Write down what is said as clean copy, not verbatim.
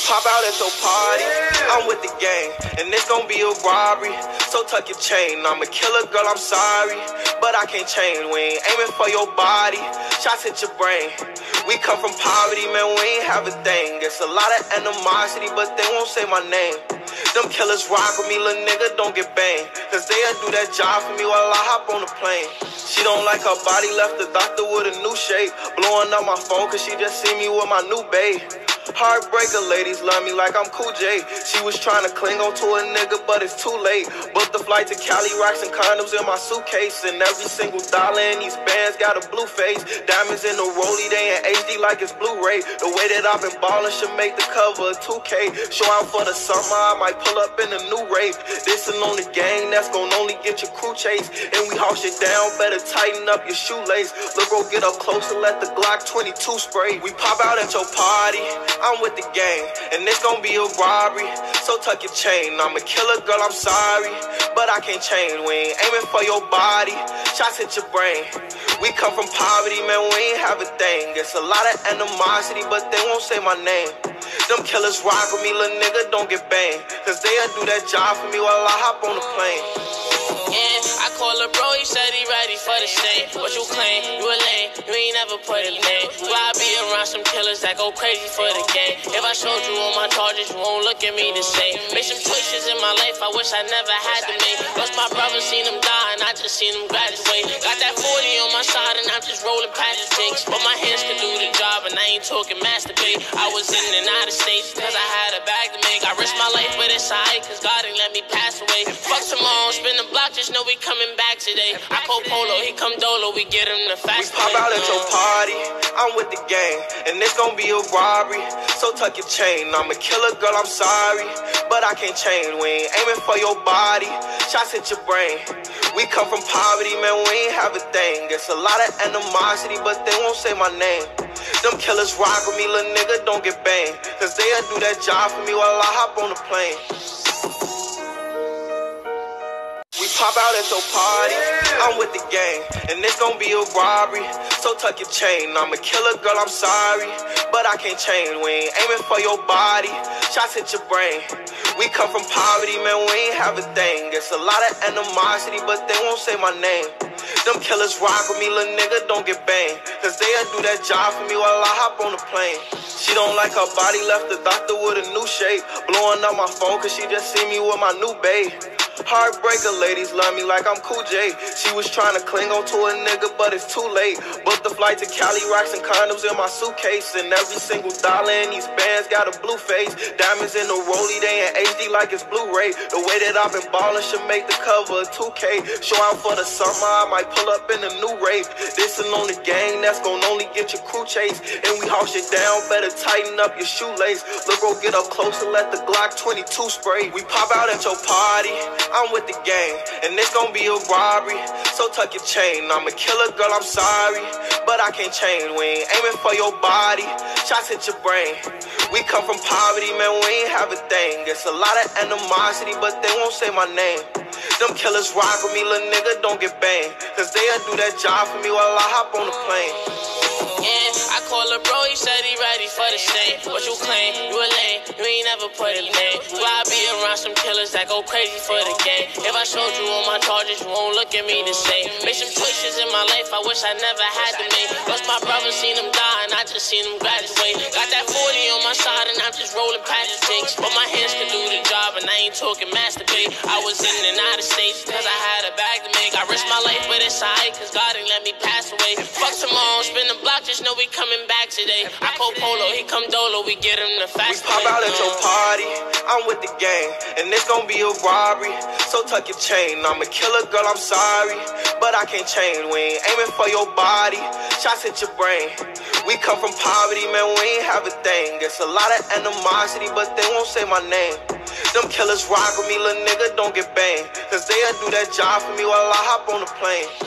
Pop out at your party, I'm with the gang, and it's gon' be a robbery. So tuck your chain, I'm a killer, girl, I'm sorry, but I can't change. We ain't aiming for your body, shots hit your brain. We come from poverty, man, we ain't have a thing. It's a lot of animosity, but they won't say my name. Them killers rock with me, little nigga, don't get banged, cause they'll do that job for me while I hop on the plane. She don't like her body, left the doctor with a new shape. Blowing up my phone cause she just see me with my new babe. Heartbreaker, ladies love me like I'm Cool J. She was trying to cling on to a nigga, but it's too late. Booked the flight to Cali, rocks and condoms in my suitcase. And every single dollar in these bands got a blue face. Diamonds in the rollie, they in HD like it's Blu-ray. The way that I've been ballin' should make the cover of 2K. Show out for the summer, I might pull up in a new rave. This and on the gang, that's gon' only get your crew chase. And we house it down, better tighten up your shoelace. Look, bro, get up close and let the Glock 22 spray. We pop out at your party, I'm with the gang, and it's gon' be a robbery. So tuck your chain, I'm a killer, girl, I'm sorry, but I can't change. We ain't aiming for your body, shots hit your brain. We come from poverty, man, we ain't have a thing. It's a lot of animosity, but they won't say my name. Them killers rock with me, little nigga, don't get banged, cause they'll do that job for me while I hop on the plane. Yeah, I call a bro, he said he ready for the same. What you claim? You a lame, you ain't never put a name. Why I be around some killers that go crazy for the game? If I showed you all my charges, you won't look at me the same. Made some choices in my life I wish I never had to make. Lost my brother, seen him die, and I just seen him graduate. Got that 40 on my side, and I'm just rolling past the takes. But my hands can do the job, and I ain't talking masturbate. I was in and out of states, cause I had a bag to make. I risked my life, but it's alright, cause God ain't let me pass away. Fuck tomorrow, spin the block, just know we coming back today. I call Polo, he come Dolo, we get him the fast. We pop out at your party, I'm with the gang, and it's gon' be a robbery. So tuck your chain, I'm a killer, girl, I'm sorry, but I can't change. We ain't aiming for your body, shots hit your brain. We come from poverty, man, we ain't have a thing. It's a lot of animosity, but they won't say my name. Them killers rock with me, little nigga, don't get banged, cause they'll do that job for me while I hop on the plane. We pop out at your party, I'm with the gang, and it's gon' be a robbery. So tuck your chain, I'm a killer, girl, I'm sorry, but I can't change. We ain't aiming for your body, shots hit your brain. We come from poverty, man, we ain't have a thing. It's a lot of animosity, but they won't say my name. Them killers rock with me, little nigga, don't get banged, cause they'll do that job for me while I hop on the plane. She don't like her body, left the doctor with a new shape. Blowing up my phone cause she just see me with my new babe. Heartbreaker, ladies love me like I'm Cool J. She was trying to cling on to a nigga, but it's too late. Booked the flight to Cali, rocks and condoms in my suitcase. And every single dollar in these bands got a blue face. Diamonds in the rollie, they in HD like it's Blu-ray. The way that I've been ballin' should make the cover of 2K. Show out for the summer, I might pull up in a new rave. This and on the gang, that's gon' only get your crew chase. And we house it down, better tighten up your shoelace. Look, bro, get up close and let the Glock 22 spray. We pop out at your party, I'm with the gang, and it's gon' be a robbery. So tuck your chain, I'm a killer, girl, I'm sorry, but I can't change. We ain't aiming for your body, shots hit your brain. We come from poverty, man, we ain't have a thing. It's a lot of animosity, but they won't say my name. Them killers rock with me, little nigga, don't get banged, cause they'll do that job for me while I hop on the plane. Yeah, I call a bro, he said he ready for the same. What you claim? You a lame, you ain't never put a name. Why I be around some killers that go crazy for the game? If I showed you all my charges, you won't look at me the same. Made some choices in my life I wish I never had to make. Lost my brother, seen him die, and I just seen him graduate. Got that 40 on my side, and I'm just rolling past the takes. But my hands can do the job, and I ain't talking masturbate. I was in and out of states, cause I had a bag to make. I risked my life, but it's alright, cause God ain't let me pass away. Fuck tomorrow, spin the block, just know we coming back today. I call Polo, he come Dolo, we get him the fast. We pop out at your party, I'm with the gang, and it's gon' be a robbery. So tuck your chain, I'm a killer, girl, I'm sorry, but I can't change. We ain't aiming for your body, shots hit your brain. We come from poverty, man, we ain't have a thing. It's a lot of animosity, but they won't say my name. Them killers rock with me, little nigga, don't get banged, cause they'll do that job for me while I hop on the plane.